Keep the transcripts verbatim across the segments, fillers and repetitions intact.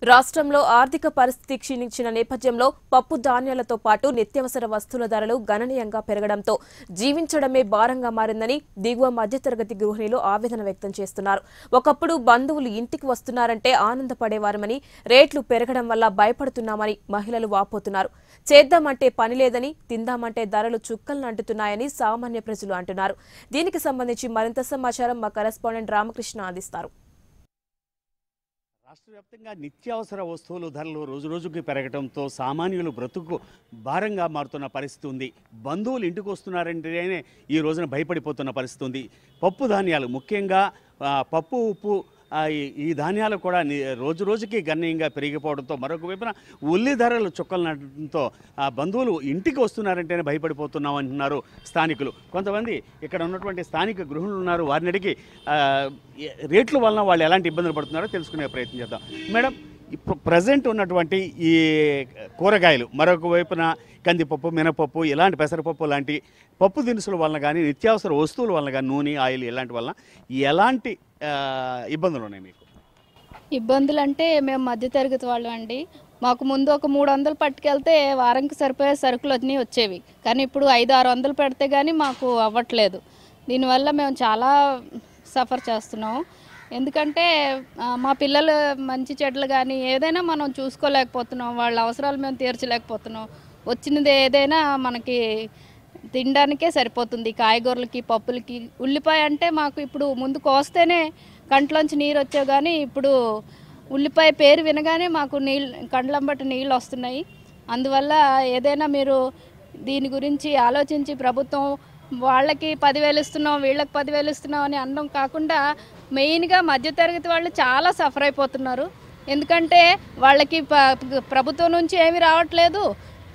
రాష్ట్రంలో ఆర్థిక పరిస్థితి క్షీణించిన నేపథ్యంలో పప్పు ధాన్యాలతో పాటు నిత్యావసర వస్తువుల ధరలు గణనీయంగా పెరగడంతో జీవించడమే భారంగా మారిందని దిగువ మధ్యతరగతి గృహిణులు ఆవేదన వ్యక్తం చేస్తున్నారు. ఒకప్పుడు బంధువులు ఇంటికి వస్తున్నారంటే ఆనందపడేవారమని, రేట్లు పెరగడం వల్ల భయపడుతున్నామని మహిళలు వాపోతున్నారు. చేద్దామంటే పని లేదని, తిందామంటే ధరలు చుక్కలను అంటున్నాయని సామాన్య ప్రజలు అంటున్నారు. దీనికి సంబంధించి మరింత సమాచారం మా కరెస్పాండెంట్ రామకృష్ణ అందిస్తారు. రాష్ట్ర వ్యాప్తంగా నిత్యావసర వస్తువుల ధరలు రోజు రోజుకి పెరగడంతో సామాన్యులు బ్రతుకు భారంగా మారుతున్న పరిస్థితి ఉంది. బంధువులు ఇంటికి వస్తున్నారంటేనే ఈ రోజున భయపడిపోతున్న పరిస్థితి ఉంది. పప్పు ధాన్యాలు ముఖ్యంగా పప్పు ఉప్పు ఈ ధాన్యాలు కూడా రోజు రోజుకి గణనీయంగా పెరిగిపోవడంతో, మరొక వైపున ఉల్లి ధరలు చుక్కలనడంతో బంధువులు ఇంటికి వస్తున్నారంటేనే భయపడిపోతున్నాం అంటున్నారు స్థానికులు. కొంతమంది ఇక్కడ ఉన్నటువంటి స్థానిక గృహిణులు ఉన్నారు, వారిని అడిగి రేట్ల వలన వాళ్ళు ఎలాంటి ఇబ్బందులు పడుతున్నారో తెలుసుకునే ప్రయత్నం చేద్దాం. మేడం, ఇప్పుడు ప్రజెంట్ ఉన్నటువంటి ఈ కూరగాయలు, మరొక వైపున కందిపప్పు, మినపప్పు, ఇలాంటి పెసరపప్పు లాంటి పప్పు దినుసుల వలన కానీ, నిత్యావసర వస్తువుల వలన కానీ, నూనె, ఆయిల్ ఇలాంటి వలన ఎలాంటి ఇబ్బందులు ఉన్నాయి మీకు? ఇబ్బందులు అంటే మేము మధ్యతరగతి వాళ్ళం అండి. మాకు ముందు ఒక మూడు వందలు పట్టుకెళ్తే వారంకి సరిపోయే సరుకులు అన్నీ వచ్చేవి. కానీ ఇప్పుడు ఐదు ఆరు వందలు పెడితే కానీ మాకు అవ్వట్లేదు. దీనివల్ల మేము చాలా సఫర్ చేస్తున్నాము. ఎందుకంటే మా పిల్లలు మంచి చెడ్లు కానీ ఏదైనా మనం చూసుకోలేకపోతున్నాం, వాళ్ళ అవసరాలు మేము తీర్చలేకపోతున్నాం. వచ్చినది ఏదైనా మనకి తినడానికే సరిపోతుంది. కాయగూరలకి, పప్పులకి. ఉల్లిపాయ అంటే మాకు ఇప్పుడు ముందు కోస్తేనే కంట్లోంచి నీరు వచ్చావు, కానీ ఇప్పుడు ఉల్లిపాయ పేరు వినగానే మాకు నీళ్ళు కండ్లంబట్టి నీళ్ళు వస్తున్నాయి. అందువల్ల ఏదైనా మీరు దీని గురించి ఆలోచించి ప్రభుత్వం వాళ్ళకి పదివేలు ఇస్తున్నాం, వీళ్ళకి పదివేలు ఇస్తున్నాం అని అనడం కాకుండా మెయిన్గా మధ్యతరగతి వాళ్ళు చాలా సఫర్ అయిపోతున్నారు. ఎందుకంటే వాళ్ళకి ప్రభుత్వం నుంచి ఏమీ రావట్లేదు,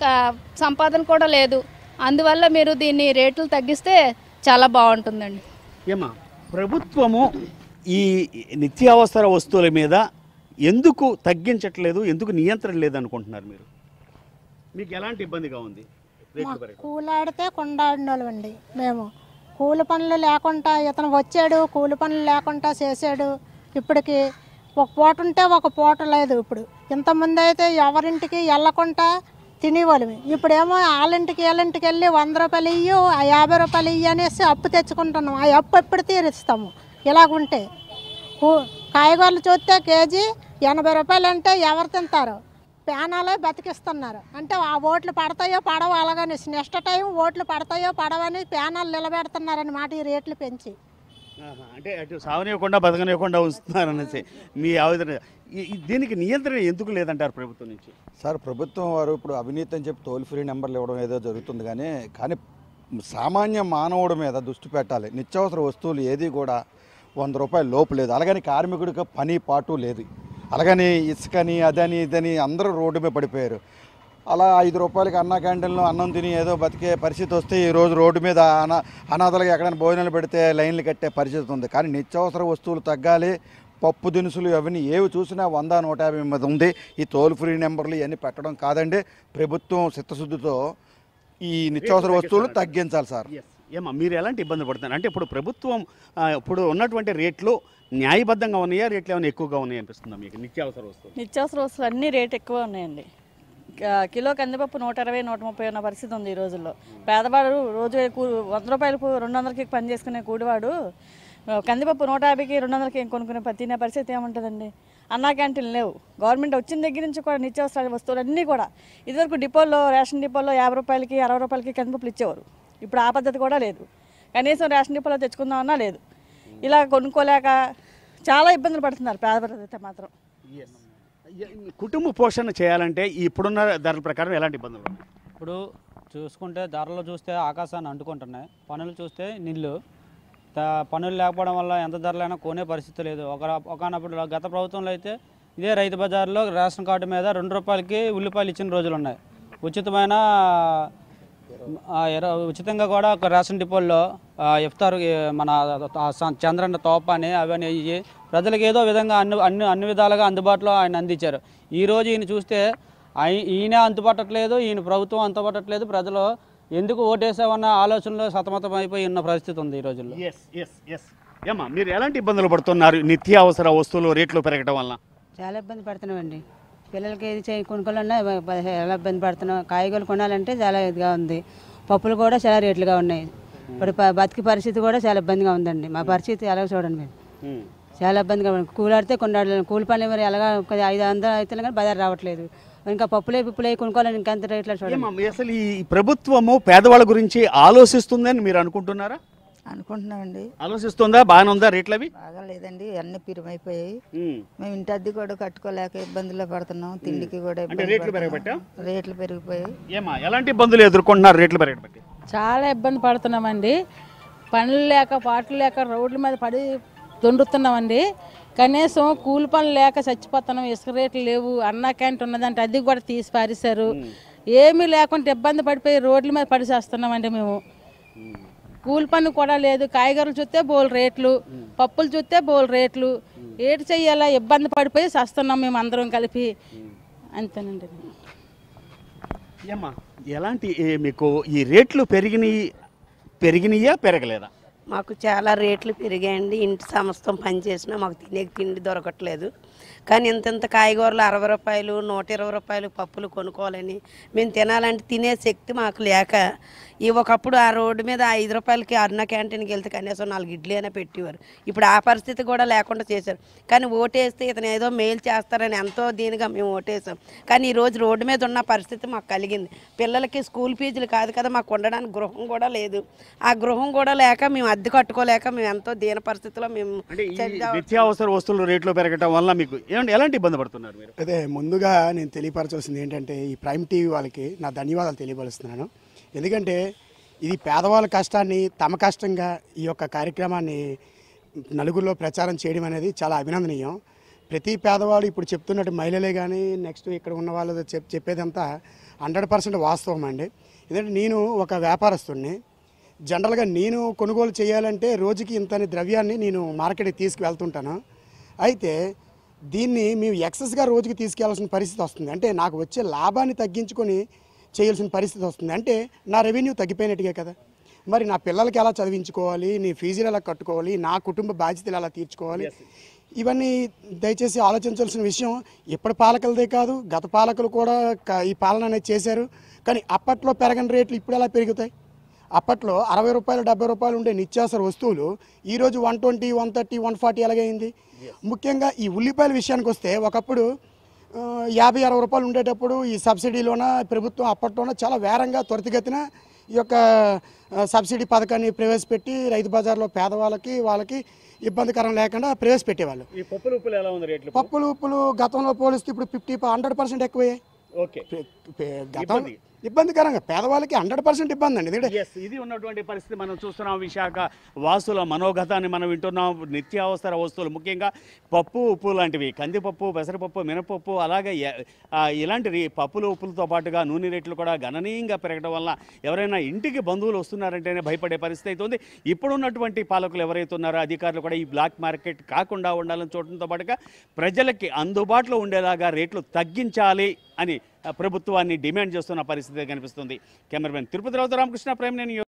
సంపాదన కూడా లేదు. అందువల్ల మీరు దీన్ని రేట్లు తగ్గిస్తే చాలా బాగుంటుందండి. ఏమా, ప్రభుత్వము ఈ నిత్యావసర వస్తువుల మీద ఎందుకు తగ్గించట్లేదు, ఎందుకు నియంత్రణ లేదనుకుంటున్నారు మీరు? మీకు ఎలాంటి ఇబ్బందిగా ఉంది? కూలాడితే కొండాడిన వాళ్ళండి మేము. కూలి పనులు లేకుండా ఇతను వచ్చాడు, కూలి పనులు లేకుండా చేసాడు. ఇప్పటికి ఒక పూట ఉంటే ఒక పూట లేదు. ఇప్పుడు ఇంతమంది అయితే ఎవరింటికి వెళ్ళకుండా తినేవాళ్ళమి. ఇప్పుడేమో వాళ్ళింటికి వీళ్ళింటికి వెళ్ళి వంద రూపాయలు ఇయ్యు, ఆ యాభై రూపాయలు ఇయ్యి అనేసి అప్పు తెచ్చుకుంటున్నాం. ఆ అప్పు ఎప్పుడు తీరుస్తాము ఇలాగుంటే? కాయగూరలు చూస్తే కేజీ ఎనభై రూపాయలు అంటే ఎవరు తింటారు? ప్యానాలే బతికిస్తున్నారు. అంటే ఆ ఓట్లు పడతాయో పడవో అలాగని, నెక్స్ట్ టైం ఓట్లు పడతాయో పడవని ప్యానాలు నిలబెడుతున్నారని మాట ఈ రేట్లు పెంచి. అంటే అటు సావనివ్వకుండా బతకనివ్వకుండా ఉంచుతున్నారనేసి మీ ఆవేదన. దీనికి నియంత్రణ ఎందుకు లేదంటారు ప్రభుత్వం నుంచి? సార్, ప్రభుత్వం వారు ఇప్పుడు అవినీతి అని చెప్పి టోల్ ఫ్రీ నెంబర్లు ఇవ్వడం ఏదో జరుగుతుంది, కానీ కానీ సామాన్య మానవుడి మీద దృష్టి పెట్టాలి. నిత్యావసర వస్తువులు ఏది కూడా వంద రూపాయలు లోపు లేదు. అలాగని కార్మికుడికి పని పాటు లేదు. అలాగని ఇసుకని అదని ఇదని అందరూ రోడ్డు మీద పడిపోయారు. అలా ఐదు రూపాయలకి అన్న క్యాంటీన్లో అన్నం తిని ఏదో బతికే పరిస్థితి వస్తే ఈరోజు రోడ్డు మీద అనా అనాథలుగా ఎక్కడైనా భోజనాలు పెడితే లైన్లు కట్టే పరిస్థితి ఉంది. కానీ నిత్యావసర వస్తువులు తగ్గాలి. పప్పు దినుసులు అవన్నీ ఏవి చూసినా వంద నూట యాభై మీద ఉంది. ఈ టోల్ ఫ్రీ నెంబర్లు ఇవన్నీ పెట్టడం కాదండి. ప్రభుత్వం చిత్తశుద్ధితో ఈ నిత్యావసర వస్తువులు తగ్గించాలి సార్. ఏమా, మీరు ఎలాంటి ఇబ్బంది పడుతున్నారు? అంటే ఇప్పుడు ప్రభుత్వం ఇప్పుడు ఉన్నటువంటి రేట్లు న్యాయబద్ధంగా ఉన్నాయా, రేట్లు ఏమైనా ఎక్కువగా ఉన్నాయి అనిపిస్తుందా మీకు? నిత్యావసర వస్తువులు నిత్యావసర వస్తువులు అన్ని రేట్ ఎక్కువ ఉన్నాయండి. కిలో కందిపప్పు నూట ఇరవై నూట ముప్పై ఉన్న పరిస్థితి ఉంది ఈ రోజుల్లో. పేదవాడు రోజు వంద రూపాయలకు రెండు వందలకి పని చేసుకునే కూడివాడు కందిపప్పు నూట యాభైకి రెండు వందలకి కొనుక్కునే తినే పరిస్థితి ఏముంటుందండి? అన్నా క్యాంటీన్లు లేవు. గవర్నమెంట్ వచ్చిన దగ్గర నుంచి కూడా నిత్యావసర వస్తువులు అన్నీ కూడా ఇదివరకు డిపోల్లో, రేషన్ డిపోల్లో యాభై రూపాయలకి అరవై రూపాయలకి కందిపప్పులు ఇచ్చేవారు. ఇప్పుడు ఆ పద్ధతి కూడా లేదు. కనీసం రేషన్ డిపోలో తెచ్చుకుందామన్నా లేదు. ఇలా కొనుక్కోలేక చాలా ఇబ్బందులు పడుతున్నారు పేదవారైతే మాత్రం. కుటుంబ పోషణ చేయాలంటే ఇప్పుడున్న ధరల ప్రకారం ఎలాంటి ఇబ్బందులు ఉన్నాయి? ఇప్పుడు చూసుకుంటే ధరలు చూస్తే ఆకాశాన్ని అంటుకుంటున్నాయి, పనులు చూస్తే నిల్లు. పనులు లేకపోవడం వల్ల ఎంత ధరలైనా కొనే పరిస్థితి లేదు. ఒక ఒకనప్పుడు గత ప్రభుత్వంలో అయితే ఇదే రైతు బజార్లో రేషన్ కార్డు మీద రెండు రూపాయలకి ఉల్లిపాయలు ఇచ్చిన రోజులు ఉన్నాయి. ఉచితమైన ఉచితంగా కూడా ఒక రేషన్ డిపోల్లో ఇఫ్తార్ మన చంద్రన్న తోప అని అవన్నీ ఇవి ప్రజలకు ఏదో విధంగా అన్ని అన్ని అన్ని విధాలుగా అందుబాటులో ఆయన అందించారు. ఈరోజు ఈయన చూస్తే ఈయన అంతుపట్టట్లేదు, ఈయన ప్రభుత్వం అంతుపట్టట్లేదు. ప్రజలు ఎందుకు ఓటేసామన్న ఆలోచనలో సతమతం అయిపోయి ఉన్న పరిస్థితి ఉంది ఈ రోజుల్లో. ఏమా, మీరు ఎలాంటి ఇబ్బందులు పడుతున్నారు నిత్యావసర వస్తువులు రేట్లు పెరగడం వల్ల? చాలా ఇబ్బంది పడుతున్నామండి. పిల్లలకి ఏది చేయి కొనుక్కోవాలన్నా చాలా ఇబ్బంది పడుతున్నాం. కాయగూరలు కొనాలంటే చాలా ఇదిగా ఉంది. పప్పులు కూడా చాలా రేట్లుగా ఉన్నాయి. ఇప్పుడు బతికి పరిస్థితి కూడా చాలా ఇబ్బందిగా ఉందండి. మా పరిస్థితి ఎలాగ చూడండి మీరు, చాలా ఇబ్బందిగా ఉంది. కూలాడితే కొన్నాడు కూలి పని మరి ఎలాగా ఐదు వందలు అయితే కానీ బజారు రావట్లేదు. ఇంకా పప్పులే పిప్పులే కొనుక్కోవాలని ఇంకెంత రేట్లో చూడండి. అసలు ఈ ప్రభుత్వము పేదవాళ్ళ గురించి ఆలోచిస్తుందని మీరు అనుకుంటున్నారా? అనుకుంటున్నామండి. ఆలోచిస్తుందా? బాగానే ఉందా? రేట్లు అవి బాగా లేదండి, అన్ని పిరుమైపోయాయి. మేము ఇంటి అద్దె కూడా కట్టుకోలేక ఇబ్బందుల్లో పడుతున్నాం. తిండికి కూడా రేట్లు పెరిగిపోయా రేట్లు పెరిగిపోయాయి. ఏమా ఎలాంటి ఇబ్బందులు ఎదుర్కొంటున్నారు రేట్లు పెరగబట్టి? చాలా ఇబ్బంది పడుతున్నామండి. పనులు లేక పాటలు లేక రోడ్ల మీద పడి దొండుతున్నామండి. కనీసం కూలి పనులు లేక చచ్చిపోతున్నాం. ఇసుక రేట్లు లేవు. అన్నా క్యాంటీన్ ఉన్నదంటే అది కూడా తీసి పారేశారు. ఏమీ లేకుండా ఇబ్బంది పడిపోయి రోడ్ల మీద పడి చేస్తున్నామండి మేము. కూలి పని కూడా లేదు. కాయగూరలు చూస్తే బోల్ రేట్లు, పప్పులు చూస్తే బోల్ రేట్లు. ఏటి చెయ్యాలా ఇబ్బంది పడిపోయి చేస్తున్నాం మేము అందరం కలిపి. అంతేనండి. ఏమ్మా ఎలాంటి మీకు ఈ రేట్లు పెరిగినాయి పెరిగినాయా పెరగలేదా? మాకు చాలా రేట్లు పెరిగాయండి. ఇంటి సమస్తం పని చేసినా మాకు తినే తిండి దొరకట్లేదు. కానీ ఇంత ఇంత కాయగూరలు అరవై రూపాయలు నూట ఇరవై రూపాయలు పప్పులు కొనుక్కోవాలని మేము తినాలంటే తినే శక్తి మాకు లేక ఈ ఒకప్పుడు ఆ రోడ్డు మీద ఐదు రూపాయలకి అన్న క్యాంటీన్కి వెళ్తే కనీసం నాలుగు ఇడ్లీ అయినా పెట్టేవారు. ఇప్పుడు ఆ పరిస్థితి కూడా లేకుండా చేశారు. కానీ ఓటేస్తే ఇతను ఏదో మేలు చేస్తారని ఎంతో దీనిగా మేము ఓటేసాం. కానీ ఈరోజు రోడ్డు మీద ఉన్న పరిస్థితి మాకు కలిగింది. పిల్లలకి స్కూల్ ఫీజులు కాదు కదా, మాకు ఉండడానికి గృహం కూడా లేదు. ఆ గృహం కూడా లేక మేము అద్దె కట్టుకోలేక మేము ఎంతో దీన పరిస్థితిలో మేము నిత్యావసర వస్తువులు రేట్లు పెరగడం వల్ల మీకు ఏమంటే ఎలాంటి ఇబ్బంది పడుతున్నారు మీరు? అదే ముందుగా నేను తెలియపరచాల్సింది ఏంటంటే ఈ ప్రైమ్ టీవీ వాళ్ళకి నా ధన్యవాదాలు తెలియపరుస్తున్నాను. ఎందుకంటే ఇది పేదవాళ్ళ కష్టాన్ని తమ కష్టంగా ఈ యొక్క కార్యక్రమాన్ని నలుగురిలో ప్రచారం చేయడం అనేది చాలా అభినందనీయం. ప్రతి పేదవాడు ఇప్పుడు చెప్తున్నట్టు మహిళలే కానీ నెక్స్ట్ ఇక్కడ ఉన్న వాళ్ళు చెప్ చెప్పేదంతా హండ్రెడ్ పర్సెంట్ వాస్తవం అండి. ఎందుకంటే నేను ఒక వ్యాపారస్తుడిని. జనరల్గా నేను కొనుగోలు చేయాలంటే రోజుకి ఇంతని ద్రవ్యాన్ని నేను మార్కెట్కి తీసుకువెళ్తుంటాను. అయితే దీన్ని మేము ఎక్సెస్గా రోజుకి తీసుకెళ్లాల్సిన పరిస్థితి వస్తుంది. అంటే నాకు వచ్చే లాభాన్ని తగ్గించుకొని చేయాల్సిన పరిస్థితి వస్తుంది. అంటే నా రెవెన్యూ తగ్గిపోయినట్టుగా కదా. మరి నా పిల్లలకి ఎలా చదివించుకోవాలి, నీ ఫీజులు ఎలా కట్టుకోవాలి, నా కుటుంబ బాధ్యతలు ఎలా తీర్చుకోవాలి, ఇవన్నీ దయచేసి ఆలోచించాల్సిన విషయం. ఇప్పటి పాలకులదే కాదు, గత పాలకులు కూడా ఈ పాలన అనేది చేశారు. కానీ అప్పట్లో పెరగని రేట్లు ఇప్పుడు ఎలా పెరుగుతాయి? అప్పట్లో అరవై రూపాయలు డెబ్బై రూపాయలు ఉండే నిత్యావసర వస్తువులు ఈరోజు one twenty one thirty one forty ఎలాగైంది. ముఖ్యంగా ఈ ఉల్లిపాయల విషయానికి వస్తే ఒకప్పుడు యాభై అరవై రూపాయలు ఉండేటప్పుడు ఈ సబ్సిడీలోన ప్రభుత్వం అప్పట్లోనే చాలా వేరంగా త్వరితగతిన ఈ యొక్క సబ్సిడీ పథకాన్ని ప్రవేశపెట్టి రైతు బజార్లో పేదవాళ్ళకి వాళ్ళకి ఇబ్బందికరం లేకుండా ప్రవేశపెట్టేవాళ్ళు. ఈ పప్పులు ఉప్పులు ఎలా ఉంది రేట్లు? పప్పులు ఉప్పులు గతంలో పోలిస్తే ఇప్పుడు ఫిఫ్టీ హండ్రెడ్ పర్సెంట్ ఎక్కువయ్యాయి. ఓకే, గతం ఇబ్బందికరంగా పేదవాళ్ళకి హండ్రెడ్ పర్సెంట్ ఇబ్బంది అండి. ఎందుకంటే ఇది ఉన్నటువంటి పరిస్థితి మనం చూస్తున్నాం. విశాఖ వాసుల మనోగతాన్ని మనం వింటున్నాం. నిత్యావసర వస్తువులు ముఖ్యంగా పప్పు ఉప్పు లాంటివి, కందిపప్పు, పెసరపప్పు, మినపప్పు, అలాగే ఇలాంటి పప్పులు ఉప్పులతో పాటుగా నూనె రేట్లు కూడా గణనీయంగా పెరగడం వల్ల ఎవరైనా ఇంటికి బంధువులు వస్తున్నారంటేనే భయపడే పరిస్థితి అవుతుంది. ఇప్పుడున్నటువంటి పాలకులు ఎవరైతే ఉన్నారో అధికారులు కూడా ఈ బ్లాక్ మార్కెట్ కాకుండా ఉండాలని చూడటంతో పాటుగా ప్రజలకి అందుబాటులో ఉండేలాగా రేట్లు తగ్గించాలి అని ప్రభుత్వాన్ని డిమాండ్ చేస్తున్న పరిస్థితి కనిపిస్తుంది. కెమెరామెన్ తిరుపతి రావు రామకృష్ణ, ప్రైమ్ నేను